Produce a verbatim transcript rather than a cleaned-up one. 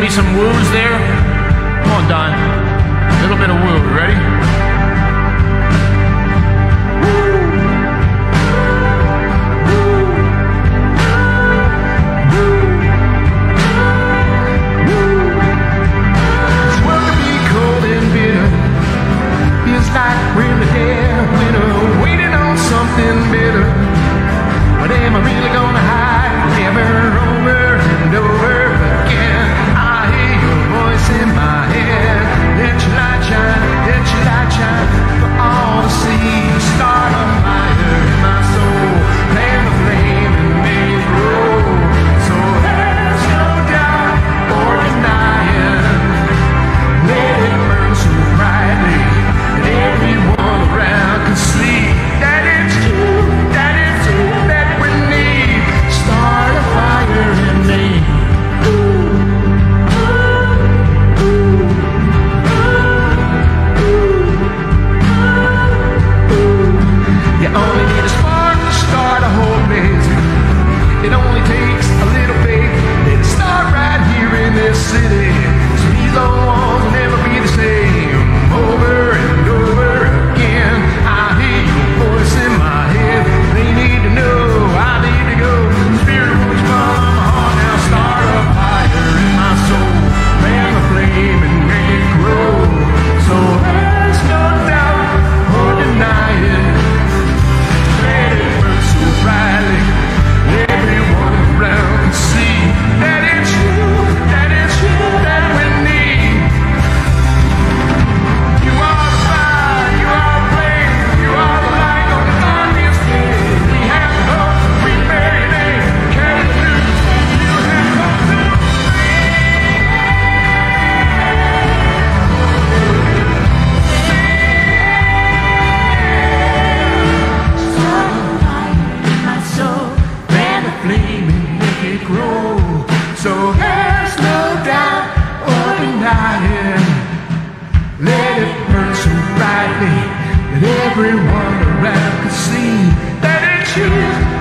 me some woos there? Come on, Don. A little bit of woo. You ready? Like we're the dead winter, waiting on something better. But am I really gonna hide? Never over and over again. I hear your voice in my head. Let your light shine, let your light shine for all to see. Start a fire in my soul, fan the flame and make it grow. So there's no doubt or denying. Let it burn so brightly. Everyone around can see that it's you, that it's you that we need. Start a fire in me. Ooh, ooh, ooh, ooh. You only need a spark to start a whole blaze. It only takes a little faith. Let it start right here in this city. So these old walls will never be the same. Over and over again, I hear your voice in my head. They need to know I need to go. Spirit, won't you come on my heart now? Start a fire in my soul, fan the flame and make it grow. So there's no doubt or denying. Let it burn so brightly, everyone around can see that it's you, that it's you that we need. You are the fire, you are the flame, you are the light on the darkest day. We have the hope, we bear your name, carry the news, you have come to start a fire in my soul, fan the flame and make it grow. So there's no doubt or denying. Let it burn so brightly that everyone around can see that it's you.